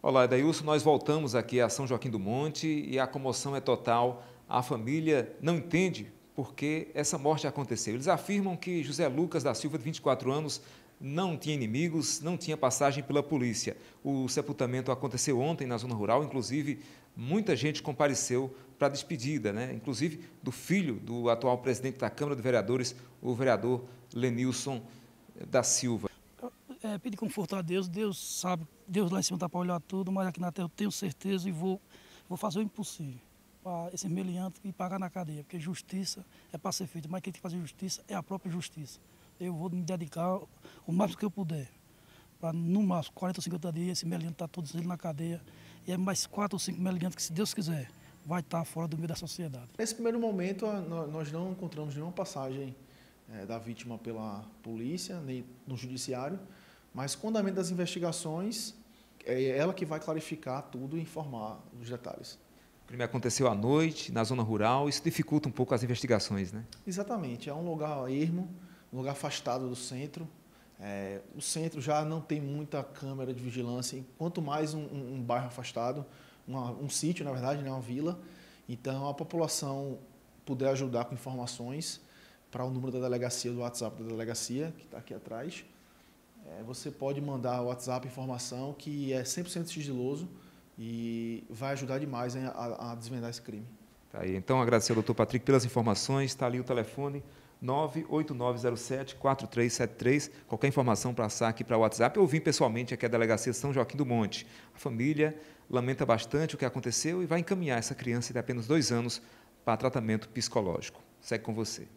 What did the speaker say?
Olá, Edailson, nós voltamos aqui a São Joaquim do Monte e a comoção é total. A família não entende por que essa morte aconteceu. Eles afirmam que José Lucas da Silva, de 24 anos, não tinha inimigos, não tinha passagem pela polícia. O sepultamento aconteceu ontem na zona rural, inclusive muita gente compareceu para a despedida, inclusive do filho do atual presidente da Câmara de Vereadores, o vereador Lenilson da Silva. Pedir conforto a Deus, Deus sabe, Deus lá em cima está para olhar tudo, mas aqui na terra eu tenho certeza e vou fazer o impossível para esse meliante e pagar na cadeia, porque justiça é para ser feita, mas quem tem que fazer justiça é a própria justiça. Eu vou me dedicar o máximo que eu puder, para no máximo 40 ou 50 dias esse meliante está todos ele na cadeia, e é mais 4 ou 5 meliantes que, se Deus quiser, vai estar fora do meio da sociedade. Nesse primeiro momento, nós não encontramos nenhuma passagem da vítima pela polícia, nem no judiciário, mas com o andamento das investigações, é ela que vai clarificar tudo e informar os detalhes. O crime aconteceu à noite, na zona rural, isso dificulta um pouco as investigações, né? Exatamente, é um lugar ermo, um lugar afastado do centro. O centro já não tem muita câmera de vigilância, quanto mais um bairro afastado, um sítio, na verdade, uma vila. Então, a população puder ajudar com informações para o número da delegacia, do WhatsApp da delegacia, que está aqui atrás, você pode mandar o WhatsApp informação que é 100% sigiloso e vai ajudar demais a desvendar esse crime. Tá aí. Então, agradecer ao doutor Patrick pelas informações. Está ali o telefone 98907-4373. Qualquer informação para passar aqui para o WhatsApp ou vir pessoalmente aqui à Delegacia São Joaquim do Monte. A família lamenta bastante o que aconteceu e vai encaminhar essa criança de apenas 2 anos para tratamento psicológico. Segue com você.